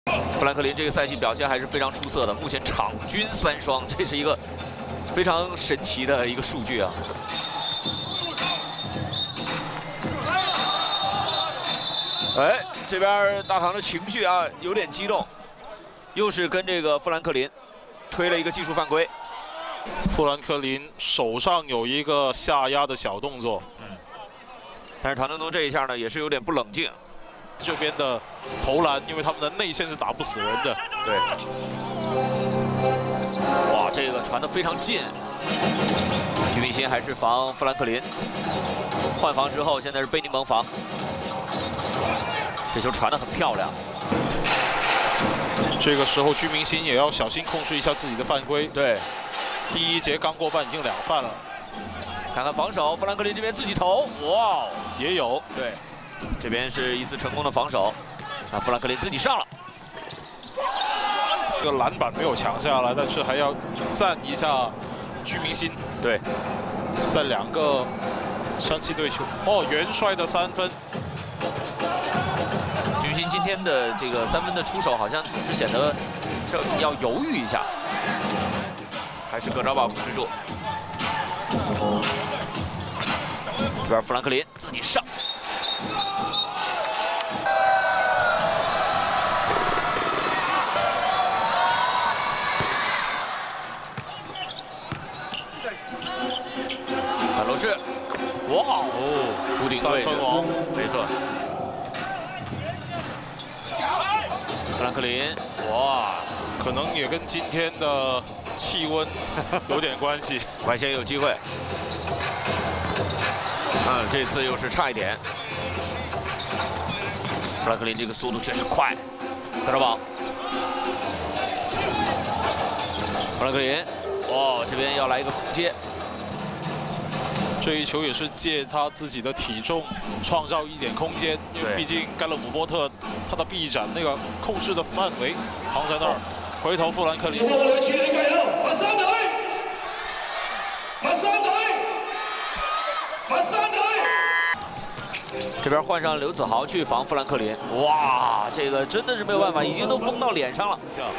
富兰克林这个赛季表现还是非常出色的，目前场均3双，这是一个非常神奇的一个数据啊。哎，这边大唐的情绪啊有点激动，又是跟这个富兰克林吹了一个技术犯规。 富兰克林手上有一个下压的小动作， 但是唐振东这一下呢也是有点不冷静。 这边的投篮，因为他们的内线是打不死人的。 对。哇，这个传得非常近。居民星还是防富兰克林，换防之后，现在是贝尼蒙防。这球传得很漂亮。 这个时候，居民星也要小心控制一下自己的犯规。 对。 第一节刚过半，已经2犯了。 看看防守，富兰克林这边自己投，哇， 也有。 对。 这边是一次成功的防守，啊，富兰克林自己上了， 这个篮板没有抢下来，但是还要赞一下居民星。 对， 在2个山西对球，哦，元帅的3分。 居民星今天的这个3分的出手好像总是显得要犹豫一下，还是葛兆宝控制住。这边富兰克林自己上。 反罗志，哇哦，弧顶对， 3分王， 没错。富兰克林，哇， 可能也跟今天的气温有点关系。 外线有机会，这次又是差一点。富兰克林这个速度确实快，葛兆宝，富兰克林，哦，这边要来一个空接。 这一球也是借他自己的体重创造一点空间，因为毕竟盖勒姆波特他的臂展那个控制的范围扛在那儿。回头富兰克林， 我哋處理計啦，佛山隊，佛山隊，佛山隊。 这边换上刘子豪去防富兰克林，哇，这个真的是没有办法，已经都封到脸上了。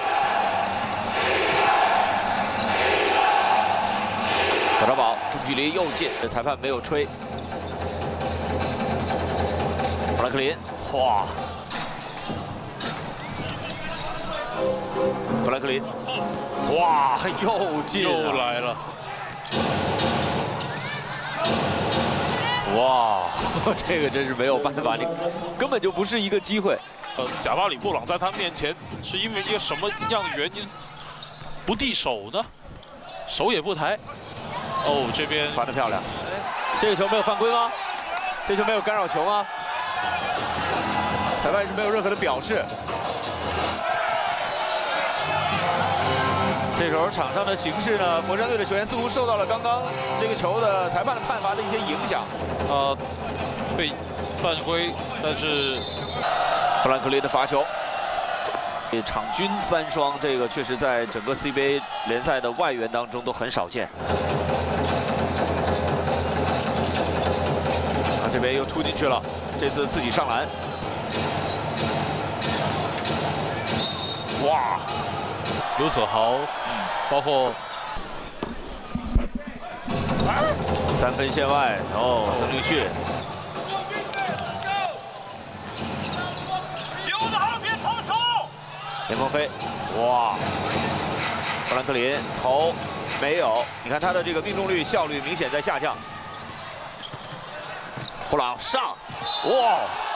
葛兆宝中距离又进，裁判没有吹。富兰克林，哇！富兰克林，哇，又进， 又来了。 哇，这个真是没有办法，你根本就不是一个机会。 贾巴里布朗在他面前是因为一个什么样的原因不递手呢？手也不抬。 哦，这边传得漂亮。这个球没有犯规吗？这球没有干扰球吗？裁判是没有任何的表示。这时候场上的形势呢，佛山队的球员似乎受到了刚刚这个球的裁判的判罚的一些影响。 被犯规，但是富兰克林的罚球。 场均3双，这个确实在整个 CBA 联赛的外援当中都很少见。啊，这边又突进去了，这次自己上篮。哇， 刘子豪，包括 3分线外，哦，曾令旭。 连鹏飞，哇！富兰克林投没有，你看他的这个命中率、效率明显在下降。布朗上，哇！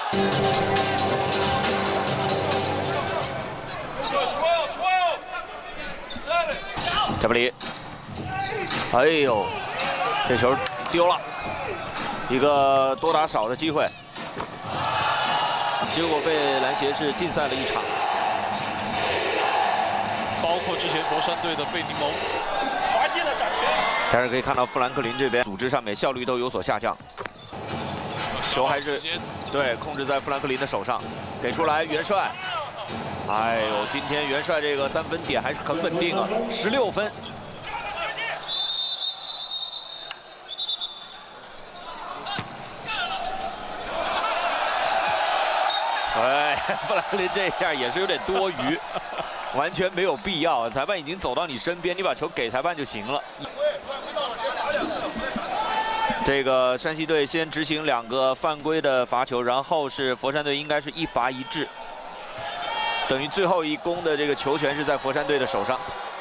加布里，哎呦，这球丢了，一个多打少的机会，结果被篮协是禁赛了1场。 包括之前佛山队的贝尼蒙， 但是可以看到富兰克林这边组织上面效率都有所下降，球还是对控制在富兰克林的手上，给出来元帅，哎呦，今天元帅这个3分点还是很稳定啊，16分。哎， 富兰克林这一下也是有点多余，完全没有必要。裁判已经走到你身边，你把球给裁判就行了。这个山西队先执行2个犯规的罚球，然后是佛山队应该是1罚1掷，等于最后一攻的这个球权是在佛山队的手上。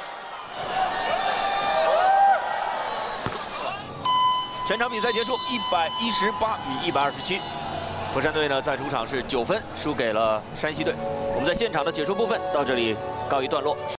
全场比赛结束，118比127。佛山队呢在主场是9分输给了山西队。我们在现场的解说部分到这里告一段落。